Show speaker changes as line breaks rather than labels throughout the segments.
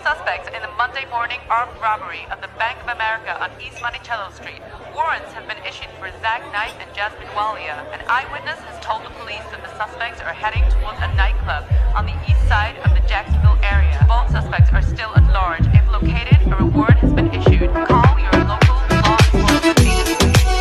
suspects in the Monday morning armed robbery of the Bank of America on East Monticello Street. Warrants have been issued for Zach Knight and Jasmine Walia. An eyewitness has told the police that the suspects are heading towards a nightclub on the east side of the Jacksonville area. Both suspects are still at large. If located, a reward has been issued. Call your local law enforcement agency.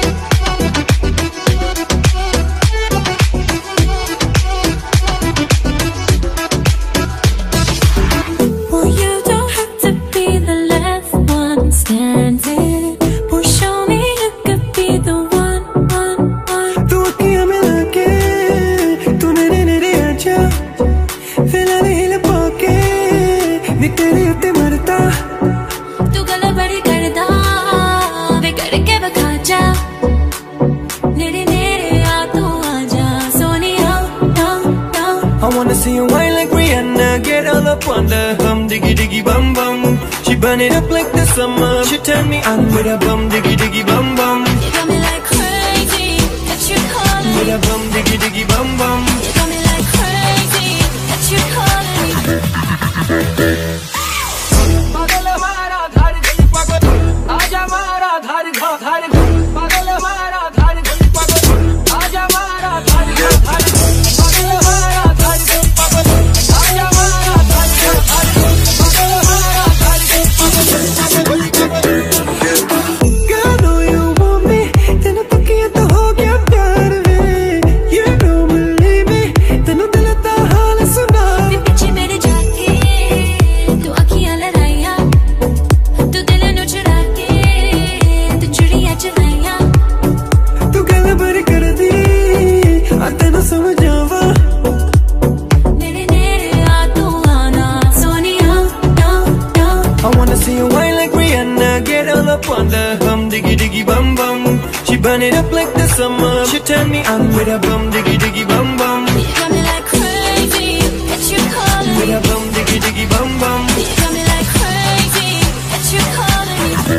I wanna see you whine like Rihanna, get all up on the bum diggy diggy bum bum. She burn it up like the summer. She turn me on with a bum diggy diggy bum bum.
You got me like crazy, that you calling
with
me.
a bum diggy diggy bum bum.
You got me like crazy, that you calling me.
पागल हमारा धार गली पागल, आजा हमारा धार घाव धार घाव. पागल हमारा धार गली पागल, आजा हमारा धार घाव धार घाव. पागल हमारा धार गली पागल, आजा हमारा धार घाव धार घाव. पागल हमारा धार गली पागल. Girl, I know you want me, तेरे तकिया तो हो गया प्यार वे. You don't believe me, तेरे दिल दा हाल सुना.
वे पीछे मेरे जाके, तू अखियां लड़ाइयां, तू दिल नू चुरा के, तू चुड़ियां चलाइयां.
तू गल भर कर दी, आ तेनू समझावा.
मेरे नेड़े आ तू आना, Sonia, no, no.
I wanna see you whine like Rihanna, get all up on the bum diggy diggy bum bum. She burn it up like the summer. She turn me on with a bum diggy diggy bum bum.
You got me like crazy, that you calling
With
me.
a bum diggy diggy bum bum.
You got me like crazy, that you calling me.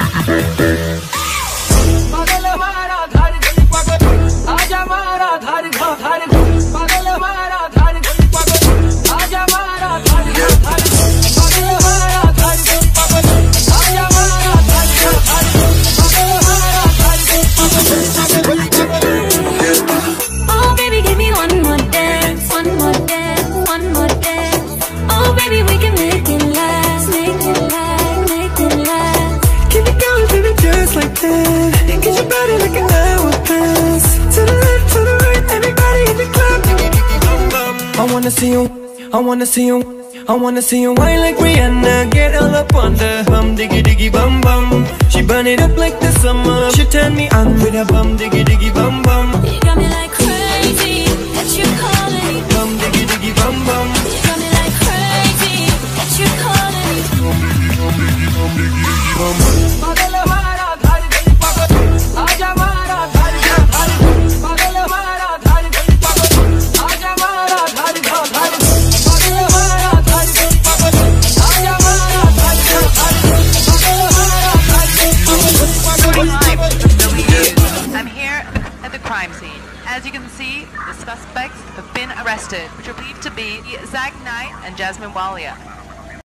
पागल हमारा धार गली पागल, आजा हमारा धार घाव धार घाव. पागल हमारा धार गली पागल, आजा हमारा धार घाव धार घाव. पागल हमारा धार गली पागल, आजा हमारा धार घाव धार घाव. पागल हमारा धार गली पागल.
Oh baby, give me one more dance, one more dance, one more dance. Oh baby, we can make it last, make it last, make it last.
Keep it going, baby, just like that. Get your body like an hourglass. To the left, to the right, everybody in the club. I wanna see you, I wanna see you, I wanna see you whine like Rihanna, get all up on the bum diggy diggy bum bum. She burn it up like the summer. She turn me on with a bum diggy diggy bum bum.
You got me like crazy, that you calling me.
Bum diggy diggy bum bum.
You got me like crazy, that you calling me.
पागल हमारा धार गली पागल, आजा हमारा धार घाव धार घाव. पागल हमारा धार गली पागल, आजा हमारा धार घाव धार घाव. पागल हमारा धार गली पागल, आजा हमारा धार घाव धार घाव. पागल हमारा धार गली पागल.
I'm here at the crime scene. As you can see, the suspects have been arrested, which are believed to be Zach Knight and Jasmine Walia.